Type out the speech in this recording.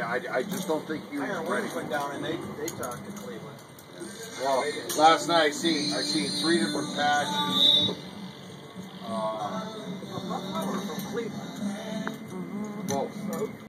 I just don't think he was ready. Went down and they talked to Cleveland. Well, last night I seen 3 different patches. From Cleveland. Both.